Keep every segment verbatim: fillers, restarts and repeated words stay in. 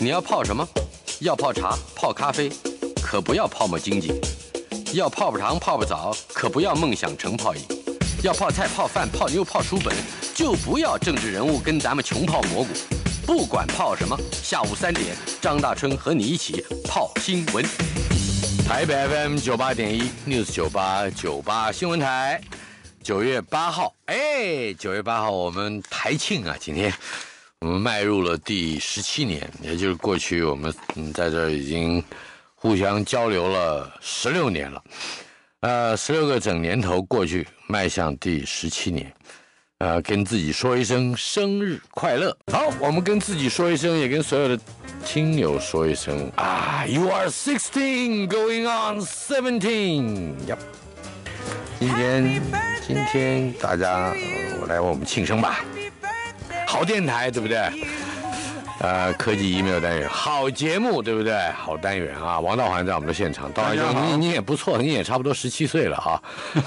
你要泡什么？要泡茶、泡咖啡，可不要泡沫经济；要泡泡糖、泡泡澡，可不要梦想成泡影；要泡菜、泡饭、泡妞、泡书本，就不要政治人物跟咱们穷泡蘑菇。不管泡什么，下午三点，张大春和你一起泡新闻。台北 F M 九八点一 News 九八九八新闻台，九月八号，哎，九月八号我们台庆啊，今天。我们迈入了第十七年，也就是过去我们嗯在这儿已经互相交流了十六年了，呃，十六个整年头过去，迈向第十七年，呃，跟自己说一声生日快乐。好，我们跟自己说一声，也跟所有的亲友说一声啊 ，You are sixteen, going on seventeen. Yep. 今天，今天大家，呃、我来为我们庆生吧。好电台对不对？呃，科技 email 单元，好节目对不对？好单元啊！王道环在我们的现场，道环兄你你也不错，你也差不多十七岁了啊。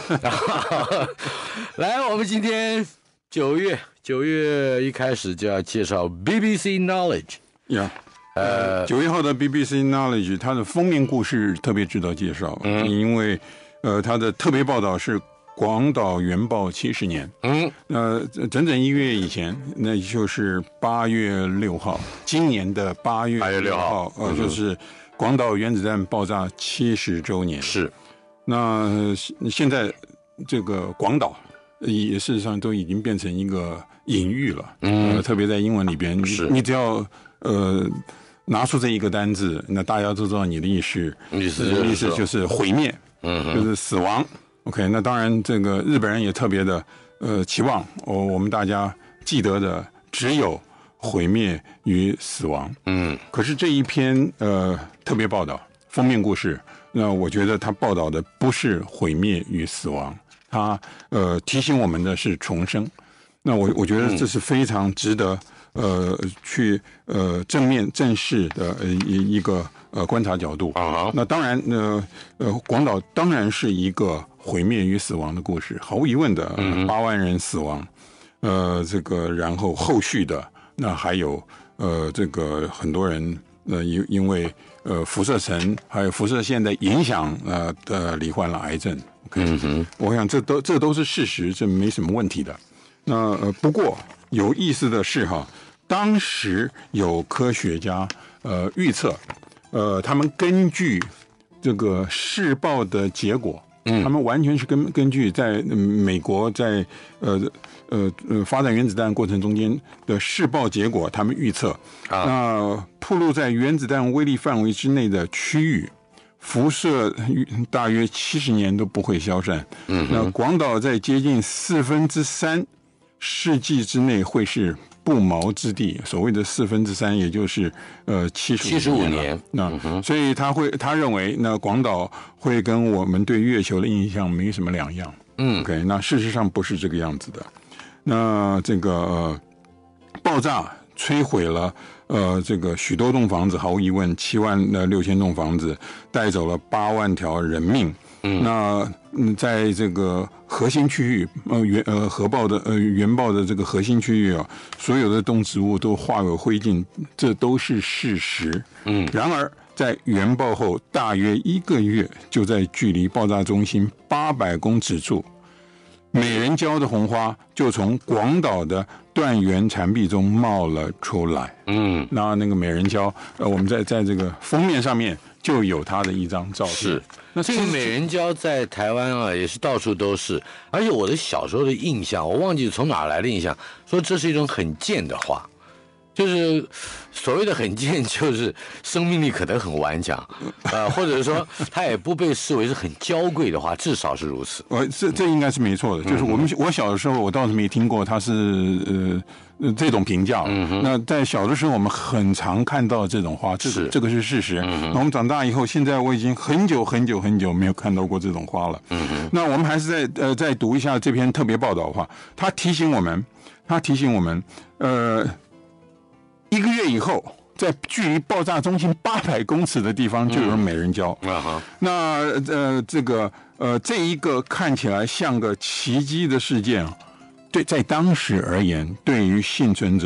来，我们今天九月九月一开始就要介绍 B B C Knowledge。 呀，呃，九月号的 B B C Knowledge， 它的封面故事特别值得介绍，嗯，因为呃，它的特别报道是。广岛原爆七十年，嗯，呃，整整一月以前，那就是八月六号，今年的八月六号，呃，就是广岛原子弹爆炸七十周年。是，那现在这个广岛也事实上都已经变成一个隐喻了，嗯、呃，特别在英文里边，是你只要呃拿出这一个单字，那大家都知道你的意思，意思意思就是毁灭，嗯，就是死亡。OK， 那当然，这个日本人也特别的呃期望哦，我们大家记得的只有毁灭与死亡。嗯，可是这一篇呃特别报道封面故事，那我觉得他报道的不是毁灭与死亡，他呃提醒我们的是重生。那我我觉得这是非常值得呃去呃正面正视的呃一一个呃观察角度。啊，那当然呢呃广岛当然是一个。毁灭与死亡的故事，毫无疑问的，八万人死亡，呃，这个然后后续的那还有呃，这个很多人呃因因为呃辐射层还有辐射线的影响呃的罹患了癌症。OK，嗯、我想这都这都是事实，这没什么问题的。那呃不过有意思的是哈，当时有科学家呃预测，呃他们根据这个试爆的结果。嗯，他们完全是根根据在美国在呃呃呃发展原子弹过程中间的试爆结果，他们预测，啊、那暴露在原子弹威力范围之内的区域，辐射大约七十年都不会消散。嗯，那广岛在接近四分之三世纪之内会是不毛之地，所谓的四分之三，也就是呃七十七十五年。那、嗯、所以他会他认为，那广岛会跟我们对月球的印象没什么两样。嗯 ，OK， 那事实上不是这个样子的。那这个、呃、爆炸摧毁了呃这个许多栋房子，毫无疑问，七万呃六千栋房子，带走了八万条人命。嗯，那嗯，在这个核心区域，呃原呃核爆的呃原爆的这个核心区域啊，所有的动植物都化为灰烬，这都是事实。嗯，然而在原爆后大约一个月，就在距离爆炸中心八百公尺处，美人蕉的红花就从广岛的断垣残壁中冒了出来。嗯，那那个美人蕉，呃，我们在在这个封面上面就有它的一张照片。是。 那这个美人蕉在台湾啊，也是到处都是。而且我的小时候的印象，我忘记从哪来的印象，说这是一种很贱的花，就是所谓的很贱，就是生命力可能很顽强，呃，或者说它也不被视为是很娇贵的花，至少是如此。 呃，这这应该是没错的。就是我们、嗯、我小的时候，我倒是没听过它是呃。这种评价，嗯、那在小的时候我们很常看到这种花，这个这个是事实。嗯、那我们长大以后，现在我已经很久很久很久没有看到过这种花了。嗯、那我们还是再呃再读一下这篇特别报道的话，他提醒我们，他提醒我们，呃，一个月以后，在距离爆炸中心八百公尺的地方就有美人蕉。嗯、那呃这个呃这一个看起来像个奇迹的事件。对，在当时而言，对于幸存者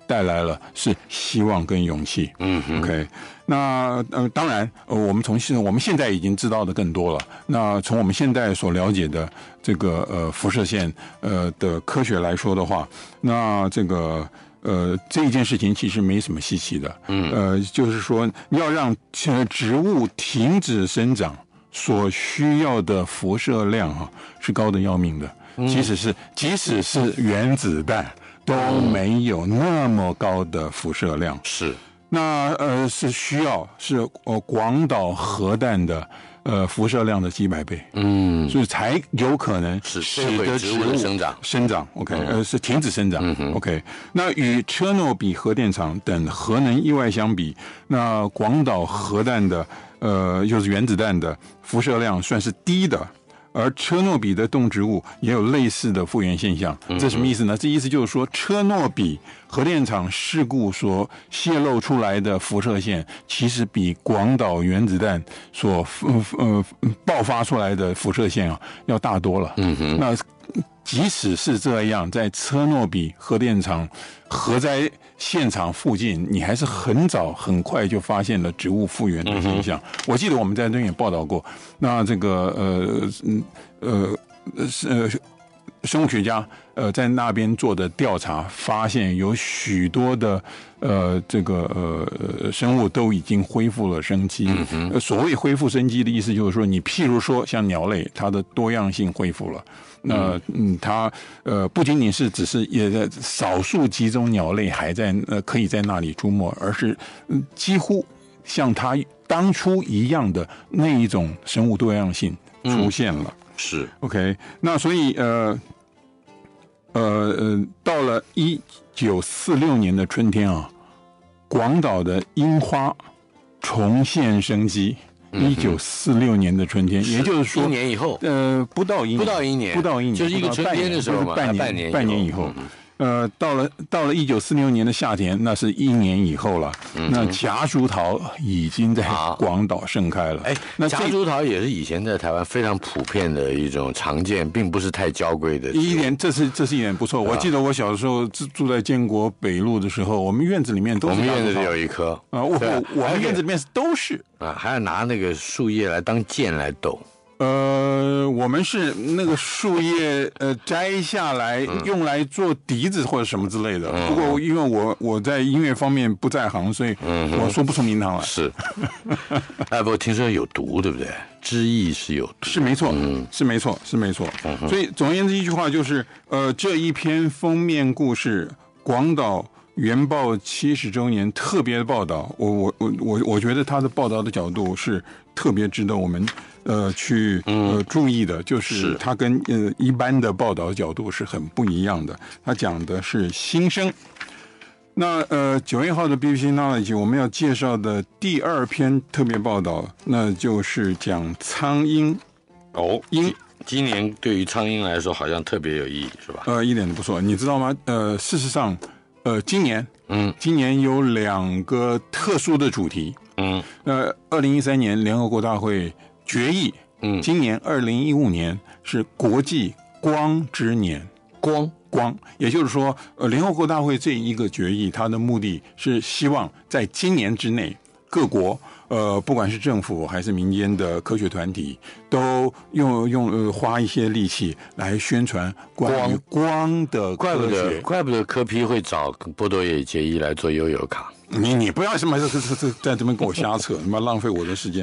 带来了是希望跟勇气。 嗯哼 ，OK。那呃，当然，呃，我们从现我们现在已经知道的更多了。那从我们现在所了解的这个呃辐射线呃的科学来说的话，那这个呃这一件事情其实没什么稀奇的。 嗯， 呃，就是说要让植物停止生长所需要的辐射量啊，是高的要命的。即使是即使是原子弹都没有那么高的辐射量。 是。 那呃是需要是呃广岛核弹的呃辐射量的几百倍，嗯，所以才有可能使得植物生长生长 ，OK，、嗯、呃是停止生长、 嗯、 ，OK。那与车诺比核电厂等核能意外相比，那广岛核弹的呃就是原子弹的辐射量算是低的。而车诺比的动植物也有类似的复原现象，这什么意思呢？这意思就是说，车诺比核电厂事故所泄露出来的辐射线，其实比广岛原子弹所呃呃爆发出来的辐射线啊要大多了。嗯哼，那即使是这样，在车诺比核电厂核灾现场附近，你还是很早很快就发现了植物复原的现象。嗯、我记得我们在那边也报道过，那这个呃呃呃生物学家呃在那边做的调查，发现有许多的呃这个呃生物都已经恢复了生机。嗯呃、所谓恢复生机的意思就是说，你譬如说像鸟类，它的多样性恢复了。那嗯，它呃不仅仅是只是也在少数几种鸟类还在呃可以在那里出没，而是嗯几乎像它当初一样的那一种生物多样性出现了。 嗯、是 OK， 那所以呃呃呃，到了一九四六年的春天啊，广岛的樱花重现生机。一九四六年的春天，也就是说一年以后， 呃，不到一年， 不到一年， 不到一年， 就是一个春天的时候嘛， 半年， 半年， 半年以后。嗯呃，到了到了一九四六年的夏天，那是一年以后了。嗯、那夹竹桃已经在广岛盛开了。 哎、啊，那夹竹桃也是以前在台湾非常普遍的一种常见，并不是太娇贵的。 一点，这是这是一点不错。我记得我小时候住在建国北路的时候，我们院子里面都是。 我们院子里有一棵啊，我我们院子里面都是啊，还要拿那个树叶来当剑来斗。 呃，我们是那个树叶呃摘下来用来做笛子或者什么之类的。嗯、不过因为我我在音乐方面不在行，所以我说不出名堂来。 是，哎，不过听说有毒，对不对？汁液是有毒， 是没错，嗯、是没错，是没错。嗯、所以总而言之，一句话就是，呃，这一篇封面故事，广岛原爆七十周年特别的报道，我我我我我觉得他的报道的角度是特别值得我们。呃，去呃注意的，就是它跟呃一般的报道角度是很不一样的。它讲的是新生。那呃九月号的 B B C Knowledge 我们要介绍的第二篇特别报道，那就是讲苍蝇。 哦，鹰今年对于苍蝇来说好像特别有意义，是吧？ 呃，一点都不错。你知道吗？呃，事实上，呃，今年，嗯，今年有两个特殊的主题。嗯，呃，二零一三年联合国大会。决议，嗯，今年二零一五年是国际光之年， 光光，也就是说，呃，联合国大会这一个决议，它的目的是希望在今年之内，各国，呃，不管是政府还是民间的科学团体，都用用呃花一些力气来宣传关于光的科学。 怪不得柯 P 会找波多野结衣来做悠游卡。 你你不要什么这这这在这边跟我瞎扯，你妈浪费我的时间。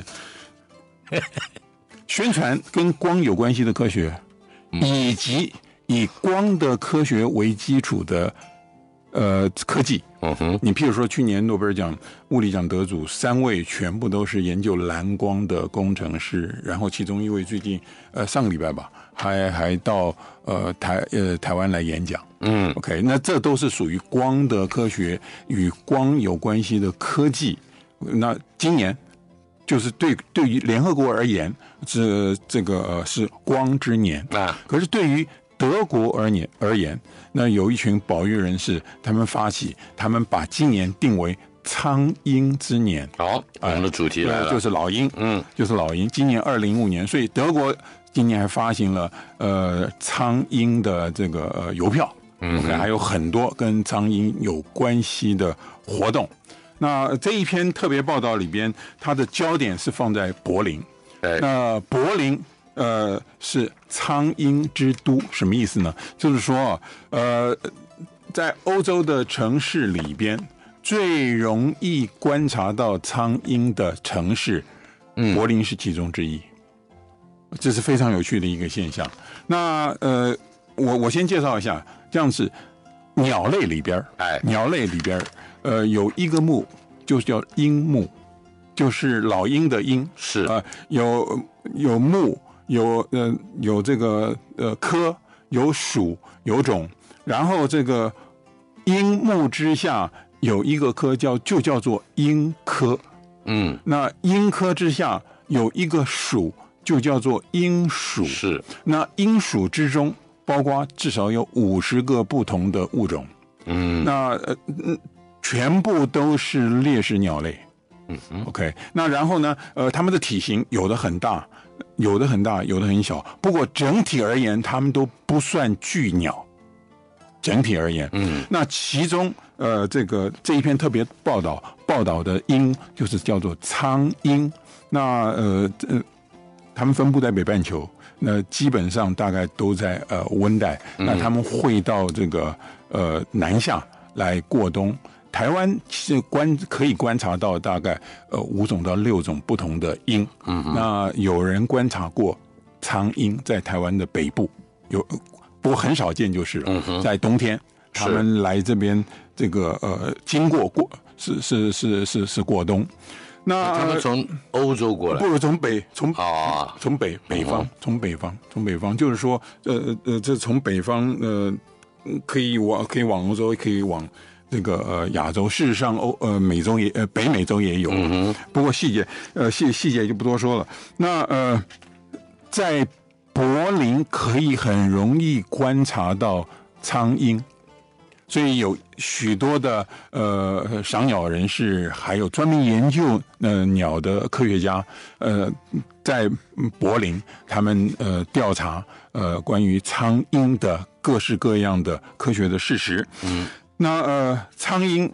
宣传跟光有关系的科学，以及以光的科学为基础的呃科技。嗯哼，你譬如说去年诺贝尔奖物理奖得主三位全部都是研究蓝光的工程师，然后其中一位最近呃上个礼拜吧，还还到呃台呃台湾来演讲。嗯 ，OK， 那这都是属于光的科学与光有关系的科技。那今年。就是对对于联合国而言，这这个呃是光之年啊。可是对于德国而言而言，那有一群保育人士，他们发起，他们把今年定为苍鹰之年。 好，我们的主题来了， 就是老鹰，嗯，就是老鹰。今年二零一五年，所以德国今年还发行了呃苍鹰的这个呃邮票。 嗯 ，OK， 还有很多跟苍鹰有关系的活动。那这一篇特别报道里边，它的焦点是放在柏林。那柏林呃是苍鹰之都，什么意思呢？就是说呃，在欧洲的城市里边，最容易观察到苍鹰的城市，柏林是其中之一。这是非常有趣的一个现象。那呃，我我先介绍一下，这样子鸟类里边，哎，鸟类里边，呃，有一个目，就叫鹰目，就是老鹰的鹰， 是啊、 呃，有有目，有呃有这个呃科，有属，有种，然后这个鹰目之下有一个科叫就叫做鹰科，嗯，那鹰科之下有一个属。就叫做鹰属， 是那鹰属之中，包括至少有五十个不同的物种，嗯，那呃，全部都是猎食鸟类，嗯 ，OK， 那然后呢，呃，它们的体型有的很大，有的很大，有的很小，不过整体而言，它们都不算巨鸟。整体而言，嗯，那其中呃，这个这一篇特别报道报道的鹰就是叫做苍鹰，那呃呃。他们分布在北半球，那基本上大概都在呃温带。那他们会到这个呃南下来过冬。台湾是观可以观察到大概呃五种到六种不同的鹰。嗯，那有人观察过苍鹰在台湾的北部，有不过很少见，就是了、嗯、在冬天他们来这边这个呃经过过是是是是是过冬。那他们从欧洲过来， 不如从北从啊从北北方从北方从北方，就是说呃呃这从北方呃可以往可以往欧洲，可以往这个呃亚洲。事实上欧呃美洲也呃北美洲也有，嗯、不过细节呃细细节就不多说了。那呃在柏林可以很容易观察到苍鹰。所以有许多的呃赏鸟人士，还有专门研究呃鸟的科学家，呃，在柏林他们呃调查呃关于苍鹰的各式各样的科学的事实。嗯，那呃苍鹰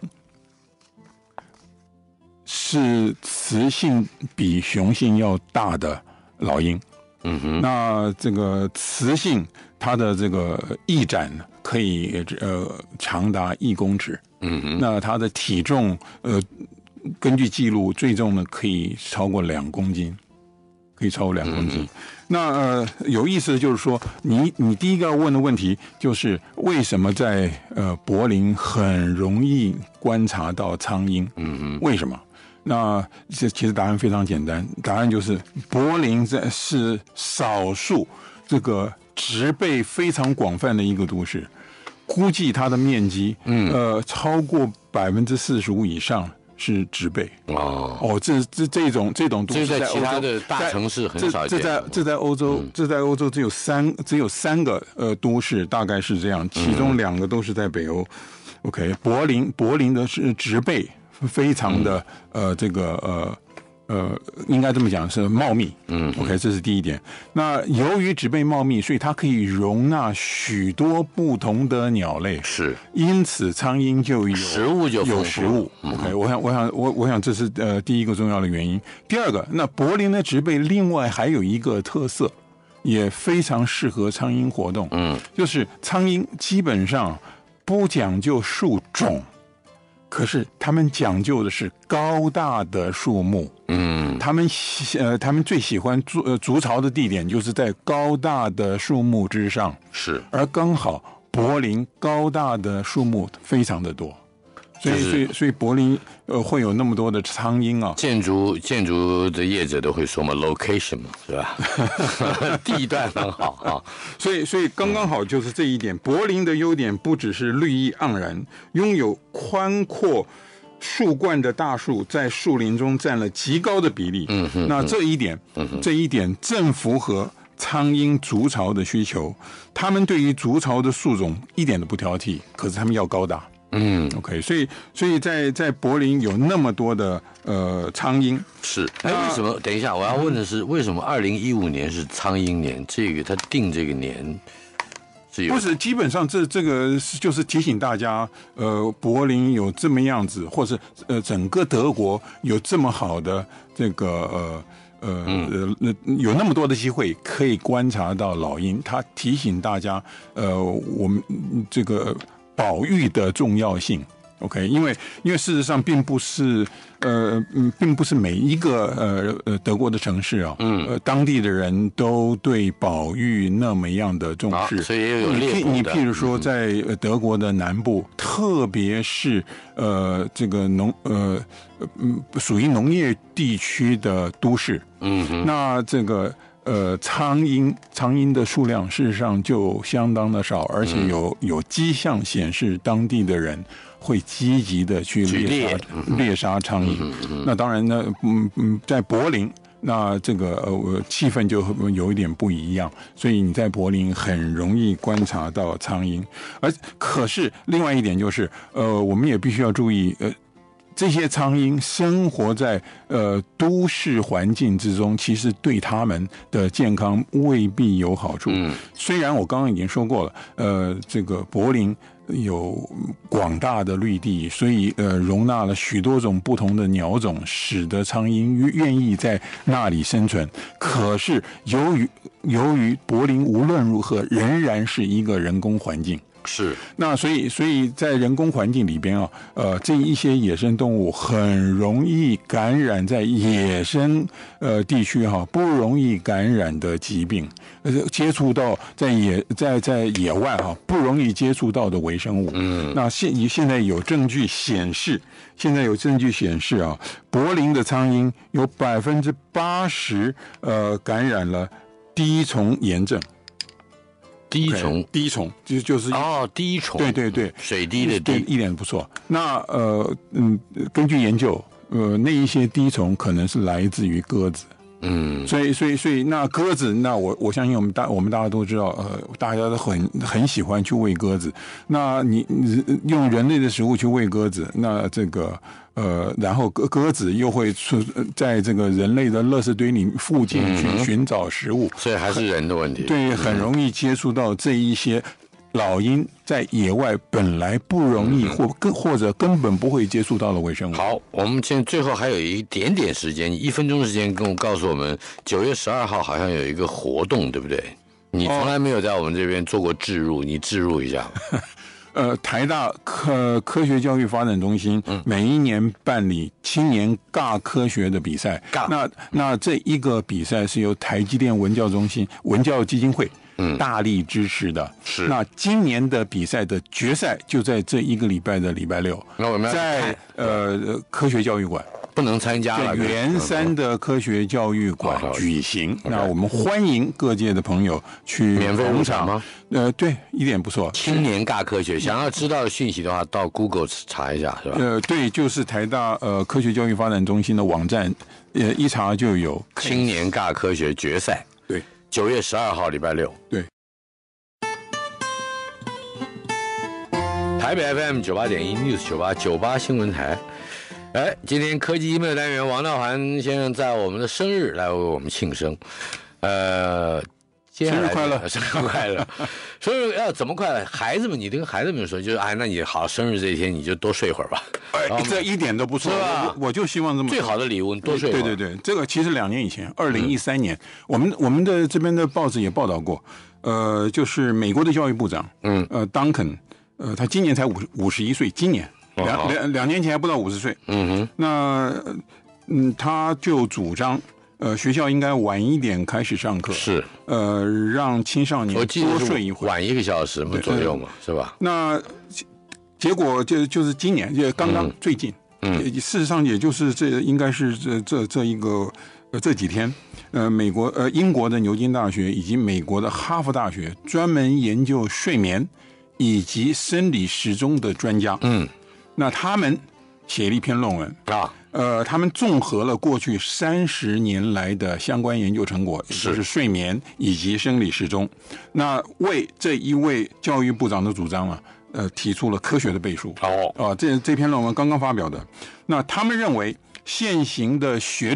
是雌性比雄性要大的老鹰。嗯哼，那这个雌性它的这个翼展可以呃长达一公尺，嗯哼，那它的体重呃根据记录最重呢可以超过两公斤，可以超过两公斤。嗯、那呃有意思的就是说，你你第一个要问的问题就是为什么在呃柏林很容易观察到苍鹰？嗯哼，为什么？那其实答案非常简单，答案就是柏林在是少数这个植被非常广泛的一个都市，估计它的面积，嗯，呃，超过百分之四十五以上是植被。哦哦，这这这种这种都市在其他的大城市很少见。 这在这在欧洲，这在欧洲只有三只有三个呃都市大概是这样，其中两个都是在北欧。OK， 柏林柏林的是植被。非常的呃，这个呃呃，应该这么讲是茂密，嗯 ，OK， 这是第一点。那由于植被茂密，所以它可以容纳许多不同的鸟类， 是， 因此苍鹰就有食物就有食物。OK， 我想我想我我想这是呃第一个重要的原因。第二个，那柏林的植被另外还有一个特色，也非常适合苍鹰活动，嗯，就是苍鹰基本上不讲究树种。可是他们讲究的是高大的树木，嗯，他们呃，他们最喜欢筑呃筑巢的地点就是在高大的树木之上， 是， 而刚好柏林高大的树木非常的多，所以所以所以柏林呃会有那么多的苍鹰啊。 建筑建筑的业者都会说嘛 ，location 嘛，是吧？地段很好啊， 所以所以刚刚好就是这一点。柏林的优点不只是绿意盎然，拥有宽阔树冠的大树在树林中占了极高的比例。嗯哼，那这一点，嗯、这一点正符合苍鹰筑巢的需求。他们对于筑巢的树种一点都不挑剔，可是他们要高大。嗯 ，OK， 所以所以在在柏林有那么多的呃苍鹰， 是，哎，为什么？等一下，我要问的是，为什么二零一五年是苍鹰年？这个他定这个年是有， 不是基本上这这个就是提醒大家，呃，柏林有这么样子，或是呃整个德国有这么好的这个呃。呃呃，有那么多的机会可以观察到老鹰，它提醒大家，呃，我们这个保育的重要性。OK， 因为因为事实上并不是呃嗯，并不是每一个呃呃德国的城市啊，嗯，呃当地的人都对保育那么样的重视， 啊、所以也有猎捕的。 你譬如说在德国的南部，嗯、特别是呃这个农呃嗯属于农业地区的都市，嗯哼，那这个。呃，苍蝇苍蝇的数量事实上就相当的少，而且有有迹象显示当地的人会积极的去猎杀猎杀苍蝇。那当然呢，嗯嗯，在柏林，那这个呃气氛就有一点不一样，所以你在柏林很容易观察到苍蝇。而可是另外一点就是，呃，我们也必须要注意，呃。这些苍蝇生活在呃都市环境之中，其实对他们的健康未必有好处。嗯，虽然我刚刚已经说过了，呃，这个柏林有广大的绿地，所以呃容纳了许多种不同的鸟种，使得苍蝇愿意在那里生存。可是由于由于柏林无论如何仍然是一个人工环境。 是， 那所以，所以在人工环境里边啊，呃，这一些野生动物很容易感染在野生呃地区哈、啊，不容易感染的疾病，呃，接触到在野在在野外哈、啊，不容易接触到的微生物。嗯，那现现在有证据显示，现在有证据显示啊，柏林的苍蝇有百分之八十呃感染了滴虫炎症。 滴虫， 滴虫就就是哦，滴虫， 对对对， 水滴的滴， 一点不错。那呃嗯，根据研究，呃，那一些滴虫可能是来自于鸽子。嗯，所以所以所以那鸽子，那我我相信我们大我们大家都知道，呃，大家都很很喜欢去喂鸽子。那你用人类的食物去喂鸽子，那这个呃，然后鸽鸽子又会出在这个人类的垃圾堆里附近去寻找食物， 嗯、所以还是人的问题。 对，很容易接触到这一些。老鹰在野外本来不容易，或根或者根本不会接触到的微生物。 好，我们现在最后还有一点点时间，一分钟时间，跟我告诉我们，九月十二号好像有一个活动，对不对？你从来没有在我们这边做过置入，你置入一下。 呃，台大科科学教育发展中心每一年办理青年尬科学的比赛， 尬那那这一个比赛是由台积电文教中心文教基金会。嗯，大力支持的。 是。 那今年的比赛的决赛就在这一个礼拜的礼拜六， 那我们在呃科学教育馆不能参加了， 在圆山的科学教育馆举行。那我们欢迎各界的朋友去免费入场吗？ 呃，对，一点不错。 青年尬科学，想要知道讯息的话，到 Google 查一下，是吧？ 呃，对，就是台大呃科学教育发展中心的网站，呃，一查就有青年尬科学决赛。 对。 九月十二号，礼拜六。 对。 台北 F M 九八点一 News 九八九八新闻台。哎，今天科技 email 单元，王道涵先生在我们的生日来为我们庆生。呃， 生日快乐， 生日快乐！生日要怎么快乐？孩子们，你跟孩子们说，就是哎，那你好，生日这一天你就多睡会儿吧。 哎，这一点都不错，是吧？我就希望这么。 最好的礼物，多睡会儿。 对对对，这个其实两年以前，二零一三年，嗯、我们我们的这边的报纸也报道过，呃，就是美国的教育部长，嗯，呃，Duncan，呃，他今年才五五十一岁，今年两两两年前还不到五十岁，嗯哼，那嗯，他就主张。呃，学校应该晚一点开始上课， 是， 呃，让青少年多睡一会儿， 晚一个小时嘛左右嘛，是吧？ 那结果就就是今年，就刚刚最近，嗯，事实上也就是这应该是这这这一个呃这几天，呃，美国呃英国的牛津大学以及美国的哈佛大学专门研究睡眠以及生理时钟的专家，嗯，那他们写了一篇论文啊。呃，他们综合了过去三十年来的相关研究成果，也就是睡眠以及生理时钟。那为这一位教育部长的主张啊，呃，提出了科学的背书。 哦， 啊，这这篇论文刚刚发表的。那他们认为现行的学制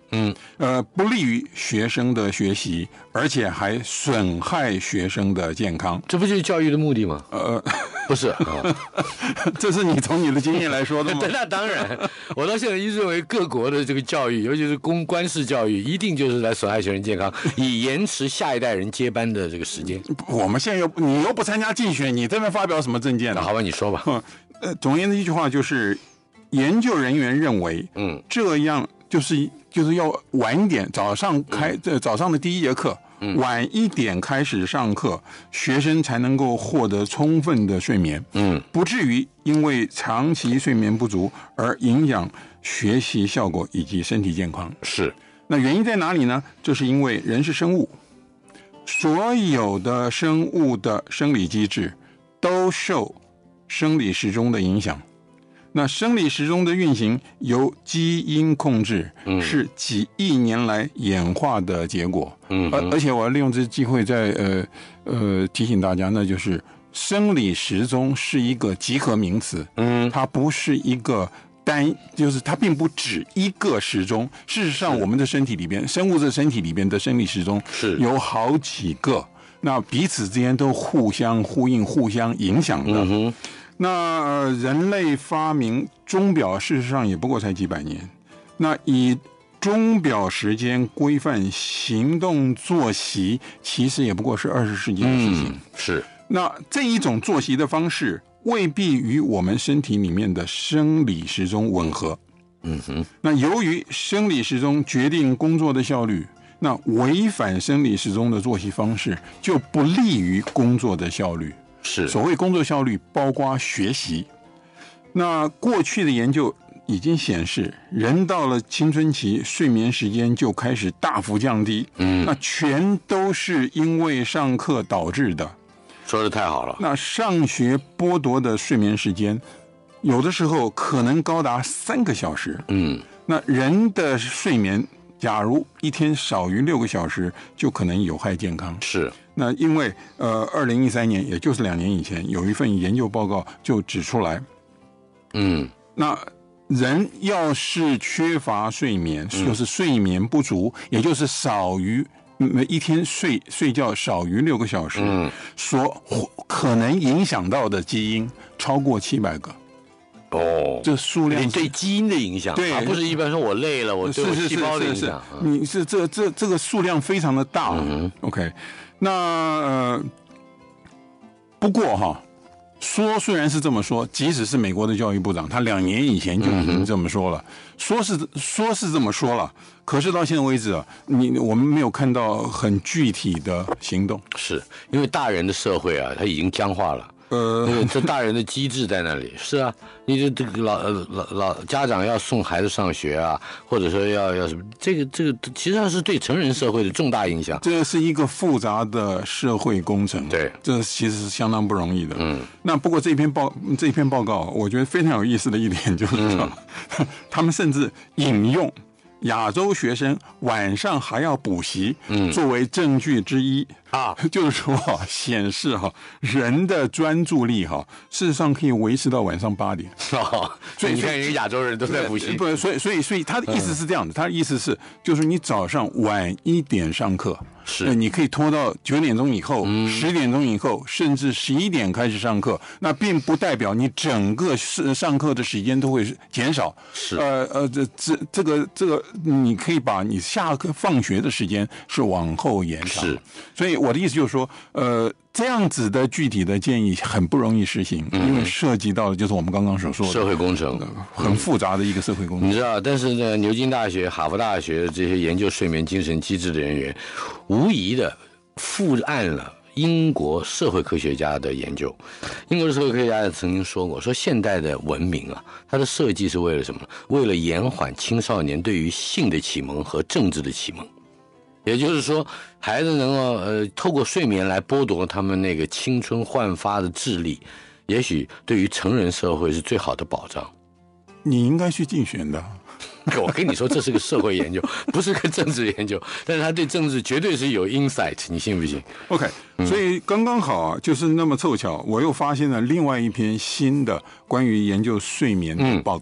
嗯，呃，不利于学生的学习，而且还损害学生的健康。 这不就是教育的目的吗？呃，不是，哦、 这是你从你的经验来说的吗？ 那当然，我到现在一直认为各国的这个教育，尤其是公官式教育，一定就是来损害学生健康，以延迟下一代人接班的这个时间。 我们现在又你又不参加竞选，你这边发表什么政见呢？ 好吧，你说吧。 呃，总而言之一句话就是，研究人员认为，嗯，这样就是就是要晚一点，早上开这、嗯、早上的第一节课。嗯、晚一点开始上课，学生才能够获得充分的睡眠，嗯，不至于因为长期睡眠不足而影响学习效果以及身体健康。 是， 那原因在哪里呢？这是因为人是生物，所有的生物的生理机制都受生理时钟的影响。那生理时钟的运行由基因控制，嗯、是几亿年来演化的结果。嗯，而而且我要利用这个机会再呃呃提醒大家，那就是生理时钟是一个集合名词，嗯，它不是一个单，就是它并不止一个时钟。事实上，我们的身体里边，生物的身体里边的生理时钟是有好几个，那彼此之间都互相呼应、互相影响的。嗯哼。那、呃、人类发明钟表，事实上也不过才几百年。那以钟表时间规范行动作息，其实也不过是二十世纪的事情。嗯、 是。 那这一种作息的方式，未必与我们身体里面的生理时钟吻合。嗯哼。那由于生理时钟决定工作的效率，那违反生理时钟的作息方式，就不利于工作的效率。 是， 所谓工作效率包括学习。那过去的研究已经显示，人到了青春期，睡眠时间就开始大幅降低。嗯，那全都是因为上课导致的。 说得太好了。 那上学剥夺的睡眠时间，有的时候可能高达三个小时。嗯，那人的睡眠，假如一天少于六个小时，就可能有害健康。 是。 那因为呃，二零一三年，也就是两年以前，有一份研究报告就指出来，嗯，那人要是缺乏睡眠，嗯、就是睡眠不足，也就是少于一天睡睡觉少于六个小时，嗯，所可能影响到的基因超过七百个。 哦， 这数量对基因的影响， 对， 而不是一般说我累了，我对我细胞的影响。 你是这这这个数量非常的大。嗯 ，OK。那呃，不过哈，说虽然是这么说，即使是美国的教育部长，他两年以前就已经这么说了，嗯、说是说是这么说了，可是到现在为止啊，你我们没有看到很具体的行动， 是因为大人的社会啊，他已经僵化了。呃，这大人的机制在那里。是啊，你这这个老老老家长要送孩子上学啊，或者说要要什么，这个这个其实上是对成人社会的重大影响。 这是一个复杂的社会工程， 对， 这其实是相当不容易的。嗯，那不过这篇报这篇报告，我觉得非常有意思的一点就是说，嗯、他们甚至引用亚洲学生晚上还要补习，嗯，作为证据之一啊，就是说显示哈人的专注力哈，事实上可以维持到晚上八点。 哦，所以你看，人亚洲人都在补习， 不，所以所以所以他的意思是这样的，他的意思是就是你早上晚一点上课。是，你可以拖到九点钟以后、十、嗯、点钟以后，甚至十一点开始上课。那并不代表你整个上课的时间都会减少。 是， 呃呃，这这这个这个，你可以把你下课放学的时间是往后延长。 是， 所以我的意思就是说，呃，这样子的具体的建议很不容易实行，嗯、因为涉及到的就是我们刚刚所说的社会工程， 很复杂的一个社会工程。 你知道，但是呢，牛津大学、哈佛大学这些研究睡眠精神机制的人员，无疑的复案了英国社会科学家的研究。英国的社会科学家曾经说过，说现代的文明啊，它的设计是为了什么？为了延缓青少年对于性的启蒙和政治的启蒙。也就是说，孩子能够呃透过睡眠来剥夺他们那个青春焕发的智力，也许对于成人社会是最好的保障。 你应该去竞选的。 我跟你说，这是个社会研究，不是个政治研究，但是他对政治绝对是有 insight， 你信不信 ？OK，、嗯、所以刚刚好啊，就是那么凑巧，我又发现了另外一篇新的关于研究睡眠的报告。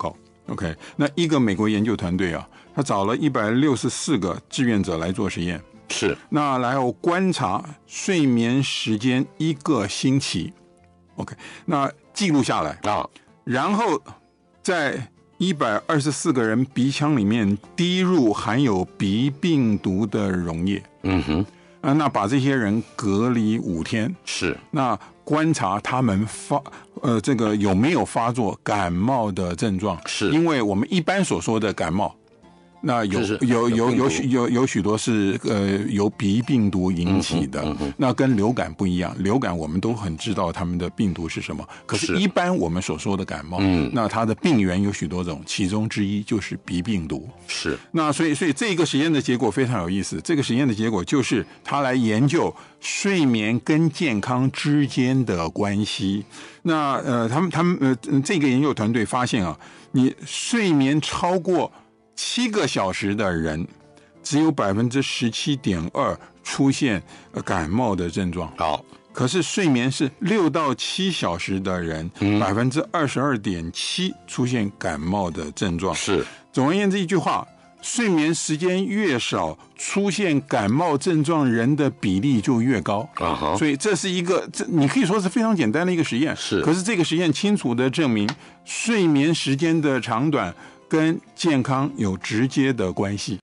OK， 那一个美国研究团队啊，他找了一百六十四个志愿者来做实验， 是， 那然后观察睡眠时间一个星期 ，OK， 那记录下来啊， 然后在一百二十四个人鼻腔里面滴入含有鼻病毒的溶液， 嗯哼， 啊，那把这些人隔离五天， 是， 那观察他们发呃这个有没有发作感冒的症状， 是因为我们一般所说的感冒。那有就是有有有有许有有许多是呃由鼻病毒引起的， 嗯嗯嗯那跟流感不一样。流感我们都很知道他们的病毒是什么，可是是一般我们所说的感冒， 嗯那它的病源有许多种，其中之一就是鼻病毒。 是， 那所以所以这个实验的结果非常有意思。这个实验的结果就是他来研究睡眠跟健康之间的关系。那呃，他们他们呃这个研究团队发现啊，你睡眠超过七个小时的人，只有百分之十七点二出现感冒的症状。 好， 可是睡眠是六到七小时的人，百分之二十二点七出现感冒的症状。 是， 总而言之一句话，睡眠时间越少，出现感冒症状人的比例就越高。 啊哈， 所以这是一个，这你可以说是非常简单的一个实验。 是， 可是这个实验清楚地证明，睡眠时间的长短跟健康有直接的关系。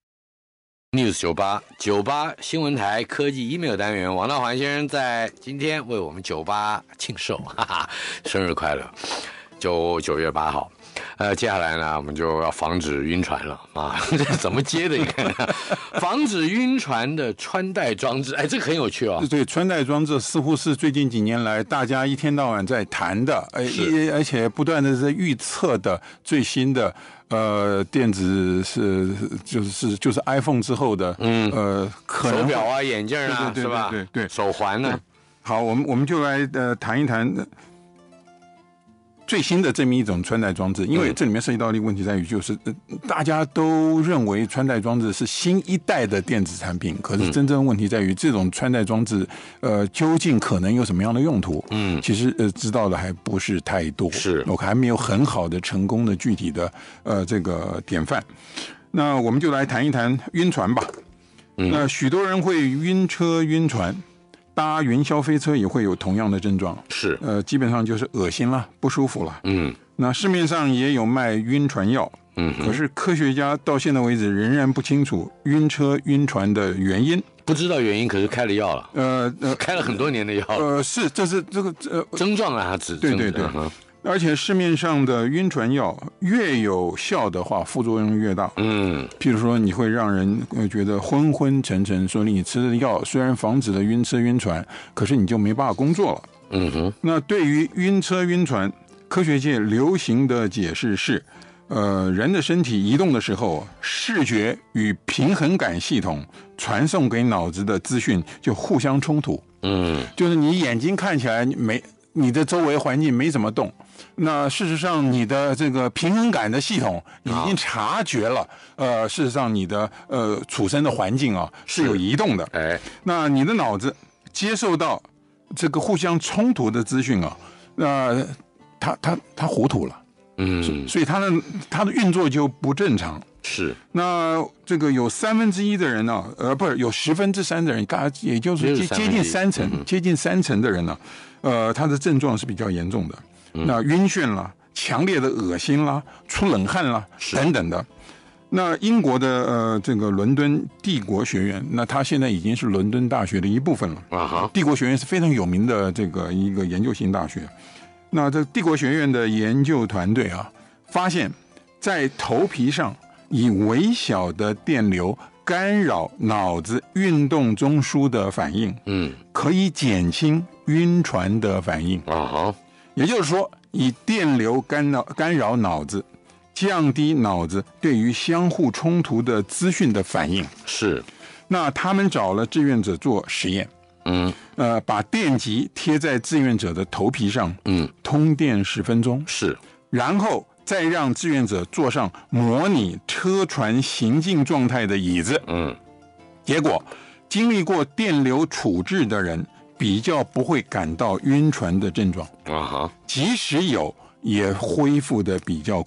News 九八九八新闻台科技 email 单元，王道环先生在今天为我们九八庆寿，哈哈，生日快乐！九九月八号，呃，接下来呢，我们就要防止晕船了啊！这怎么接的？你看，防止晕船的穿戴装置，哎，这个很有趣哦。 对，穿戴装置似乎是最近几年来大家一天到晚在谈的，呃，而且不断的在预测的最新的。呃，电子是就是是就是 iPhone 之后的，嗯，呃，可能手表啊、眼镜啊， 对对对是吧？ 对 对, 对, 对， 手环呢？ 好，我们我们就来呃谈一谈最新的这么一种穿戴装置，因为这里面涉及到的一个问题在于，就是呃大家都认为穿戴装置是新一代的电子产品，可是真正问题在于这种穿戴装置，呃，究竟可能有什么样的用途？嗯，其实呃知道的还不是太多， 是我还没有很好的成功的具体的呃这个典范。那我们就来谈一谈晕船吧。嗯、那许多人会晕车晕船。搭云霄飞车也会有同样的症状， 是， 呃，基本上就是恶心了，不舒服了。嗯，那市面上也有卖晕船药，嗯，可是科学家到现在为止仍然不清楚晕车晕船的原因， 不知道原因，可是开了药了，呃呃，开了很多年的药了， 呃，是，这是这个呃症状啊，它只对对对。嗯，而且市面上的晕船药越有效的话，副作用越大。嗯，譬如说你会让人觉得昏昏沉沉，说你吃的药虽然防止了晕车晕船，可是你就没办法工作了。嗯哼。那对于晕车晕船，科学界流行的解释是，呃，人的身体移动的时候，视觉与平衡感系统传送给脑子的资讯就互相冲突。嗯，就是你眼睛看起来没。你的周围环境没怎么动，那事实上你的这个平衡感的系统已经察觉了，呃，事实上你的呃处身的环境啊是有移动的，哎，那你的脑子接受到这个互相冲突的资讯啊，那它它它糊涂了，嗯，所以它的它的运作就不正常。 是， 那这个有三分之一的人呢、啊，呃，不是有十分之三的人，大也就是接接近三成，嗯、接近三成的人呢、啊，呃，他的症状是比较严重的，嗯、那晕眩啦、强烈的恶心啦、出冷汗啦等等的。那英国的呃这个伦敦帝国学院，那它现在已经是伦敦大学的一部分了。啊哈，帝国学院是非常有名的这个一个研究型大学。那这帝国学院的研究团队啊，发现，在头皮上。以微小的电流干扰脑子运动中枢的反应，嗯，可以减轻晕船的反应啊哈。也就是说，以电流干扰干扰脑子，降低脑子对于相互冲突的资讯的反应。 是。 那他们找了志愿者做实验，嗯，呃，把电极贴在志愿者的头皮上，嗯，通电十分钟， 是， 然后。再让志愿者坐上模拟车船行进状态的椅子，嗯，结果经历过电流处置的人比较不会感到晕船的症状，啊哈，即使有也恢复的比较快。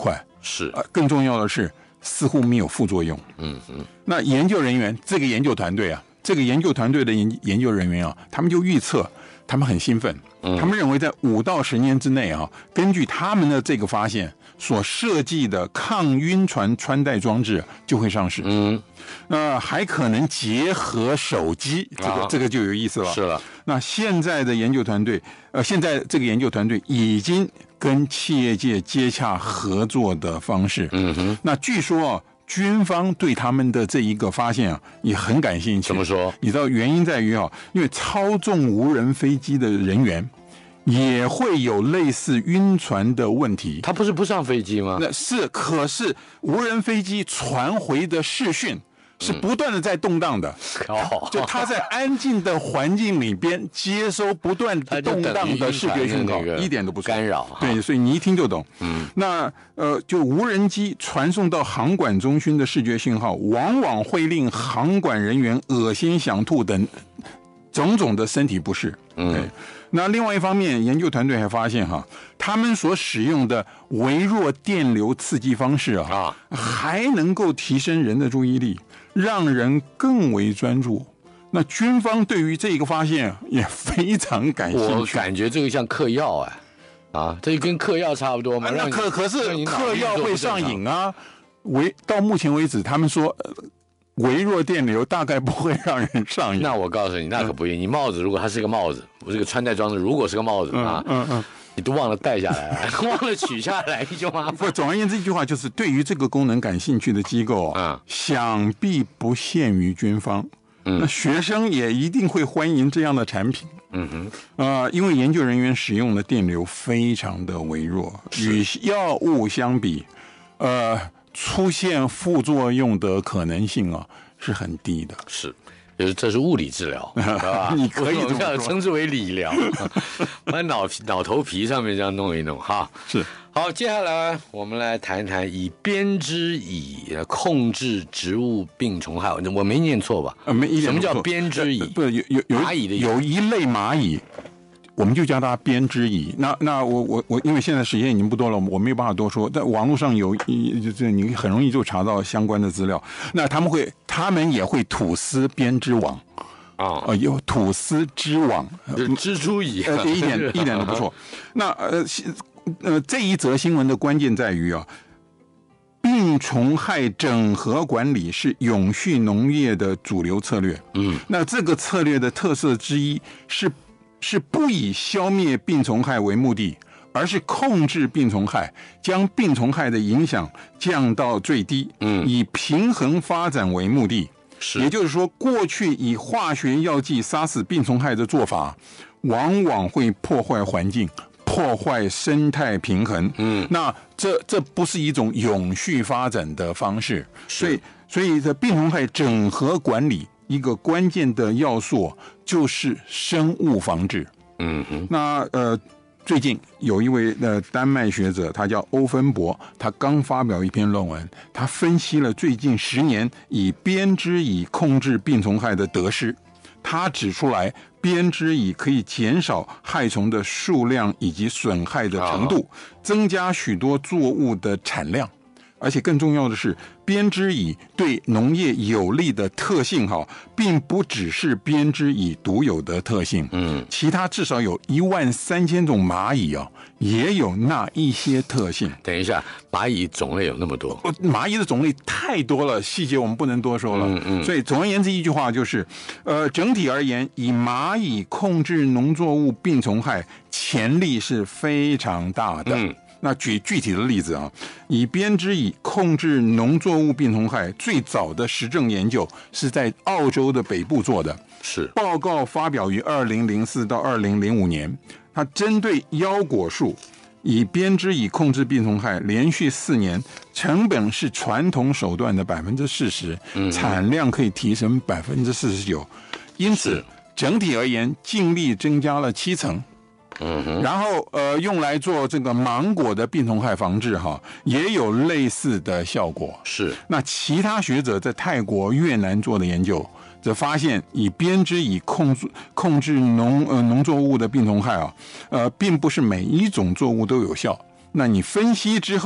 是， 呃，更重要的是似乎没有副作用。 嗯嗯。 那研究人员这个研究团队啊，这个研究团队的研研究人员啊，他们就预测，他们很兴奋，嗯、他们认为在五到十年之内啊，根据他们的这个发现所设计的抗晕船穿戴装置就会上市。嗯。呃，还可能结合手机，这个、啊、这个就有意思了。 是了， 那现在的研究团队，呃，现在这个研究团队已经跟企业界接洽合作的方式。嗯哼，那据说啊，军方对他们的这一个发现啊，也很感兴趣。 怎么说？ 你知道原因在于啊，因为操纵无人飞机的人员也会有类似晕船的问题。 他不是不上飞机吗？ 那是，可是无人飞机传回的视讯是不断的在动荡的， 哦、 就他在安静的环境里边接收不断动荡的视觉讯号，一点都不干扰。 对，所以你一听就懂。嗯，那呃，就无人机传送到航管中心的视觉讯号，往往会令航管人员恶心、想吐等种种的身体不适。嗯，那另外一方面，研究团队还发现哈，他们所使用的微弱电流刺激方式啊，啊还能够提升人的注意力，让人更为专注。那军方对于这个发现也非常感兴趣。 我感觉这个像嗑药哎，啊，这跟嗑药差不多嘛。 那可可是嗑药会上瘾啊。为到目前为止，他们说。呃微弱电流大概不会让人上瘾。 那我告诉你，那可不一定。你帽子如果它是个帽子，我这个穿戴装置如果是个帽子啊，嗯嗯，嗯你都忘了戴下来，忘了取下来，你就麻烦。 不，总而言之，一句话就是，对于这个功能感兴趣的机构啊，嗯、想必不限于军方。嗯，那学生也一定会欢迎这样的产品。嗯哼，呃，因为研究人员使用的电流非常的微弱，与药物相比，呃。出现副作用的可能性啊是很低的， 是，就是这是物理治疗，是吧？ 你可以这样称之为理疗，把脑脑头皮上面这样弄一弄哈。 是， 好，接下来我们来谈谈以编织蚁控制植物病虫害，我没念错吧？ 呃，没一点什么叫编织蚁？ 不是有有有蚂蚁的有一类蚂蚁。我们就叫它编织蚁。那那我我我，因为现在时间已经不多了，我没有办法多说。在网络上有，这你很容易就查到相关的资料。那他们会，他们也会吐丝编织网啊，呃，有吐丝织网， 蜘蛛蚁， 呃，一点一点都不错。那呃呃，这一则新闻的关键在于啊，病虫害整合管理是永续农业的主流策略。嗯，那这个策略的特色之一是。是不以消灭病虫害为目的，而是控制病虫害，将病虫害的影响降到最低，嗯，以平衡发展为目的。 是， 也就是说，过去以化学药剂杀死病虫害的做法，往往会破坏环境，破坏生态平衡。嗯，那这这不是一种永续发展的方式。所以，所以这病虫害整合管理。一个关键的要素就是生物防治。嗯哼，那呃，最近有一位呃丹麦学者，他叫欧芬博，他刚发表一篇论文，他分析了最近十年以编织蚁控制病虫害的得失。他指出来，编织蚁可以减少害虫的数量以及损害的程度，增加许多作物的产量。而且更重要的是，编织蚁对农业有利的特性哈，并不只是编织蚁独有的特性。嗯，其他至少有一万三千种蚂蚁啊，也有那一些特性。 等一下，蚂蚁种类有那么多？ 蚂蚁的种类太多了，细节我们不能多说了。嗯嗯。所以总而言之，一句话就是，呃，整体而言，以蚂蚁控制农作物病虫害潜力是非常大的。嗯。那举具体的例子啊，以编织蚁控制农作物病虫害，最早的实证研究是在澳洲的北部做的， 是报告发表于二零零四到二零零五年。它针对腰果树以编织蚁控制病虫害，连续四年，成本是传统手段的百分之四十，产量可以提升百分之四十九，因此整体而言，净利增加了七成。嗯，然后呃，用来做这个芒果的病虫害防治哈，也有类似的效果。 是， 那其他学者在泰国、越南做的研究，则发现以编织蚁控制控制农呃农作物的病虫害啊，呃，并不是每一种作物都有效。那你分析之后，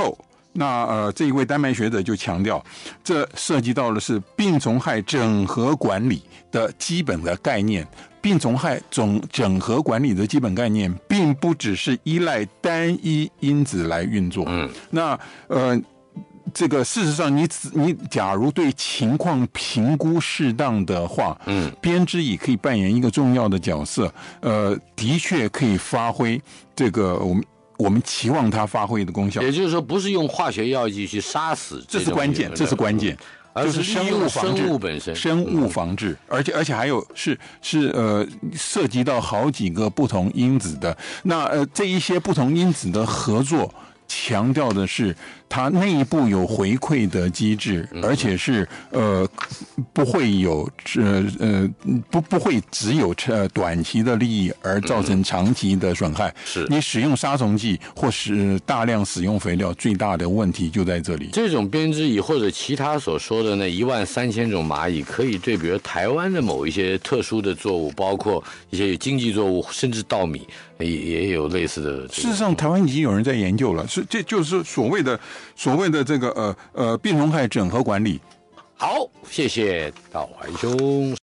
那呃，这一位丹麦学者就强调，这涉及到的是病虫害整合管理的基本的概念。病虫害总整合管理的基本概念，并不只是依赖单一因子来运作。嗯，那呃，这个事实上你，你你假如对情况评估适当的话，嗯，编织蚁可以扮演一个重要的角色。呃，的确可以发挥这个我们。我们期望它发挥的功效， 也就是说，不是用化学药剂去杀死， 这是关键，这是关键， 就是生物防治，生物本身， 生物防治，而且而且还有是是呃涉及到好几个不同因子的，那呃这一些不同因子的合作，强调的是它内部有回馈的机制，而且是呃不会有呃呃不不会只有呃短期的利益而造成长期的损害。是你使用杀虫剂或是大量使用肥料，最大的问题就在这里。 这种编织蚁或者其他所说的那一万三千种蚂蚁，可以对比如台湾的某一些特殊的作物，包括一些经济作物，甚至稻米也也有类似的。 事实上，台湾已经有人在研究了，是这就是所谓的所谓的这个呃呃病虫害整合管理。 好，谢谢道怀兄。